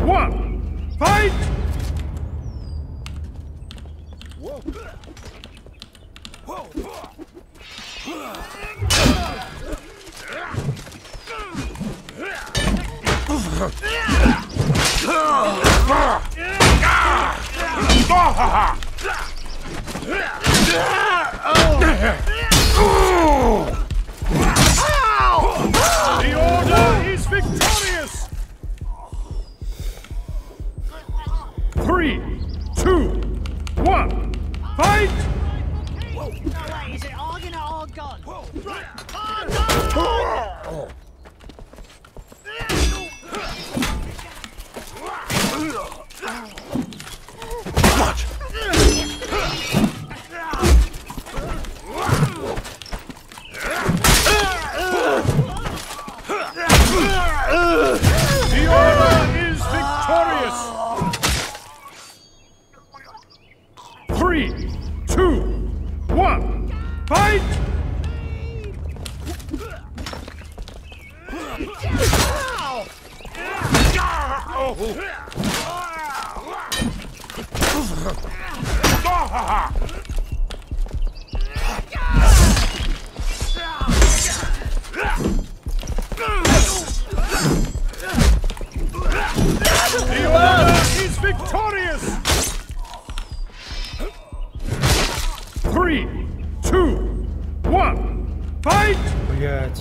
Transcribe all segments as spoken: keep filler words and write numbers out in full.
one, fight! Whoa. Whoa. The order is victorious! Three, two, one, fight! No way, is it all gonna all gone? Right. The order is victorious! Three, two, one, fight! The order is victorious! Three, two, one, fight! Блять.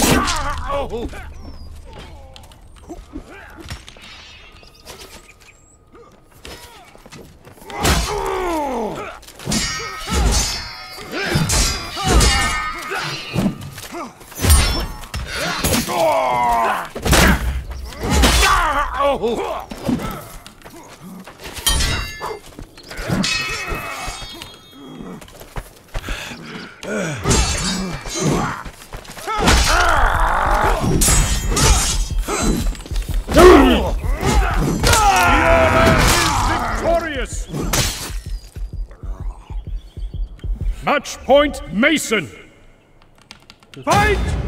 Victorious! Match point, Mason! Fight!